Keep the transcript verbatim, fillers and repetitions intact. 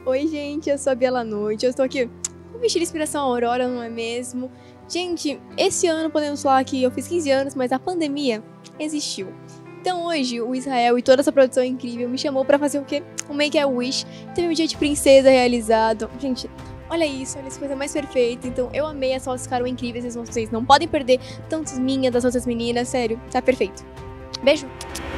Oi, gente, eu sou a Bela Noite. Eu estou aqui com o vestido de inspiração Aurora, não é mesmo? Gente, esse ano podemos falar que eu fiz quinze anos, mas a pandemia existiu. Então hoje o Israel e toda essa produção incrível me chamou pra fazer o quê? Um Make-A-Wish. Teve um dia de princesa realizado. Gente, olha isso, olha essa coisa mais perfeita. Então eu amei, as fotos ficaram incríveis, vocês não podem perder, tanto minha, das outras meninas, sério, tá perfeito. Beijo!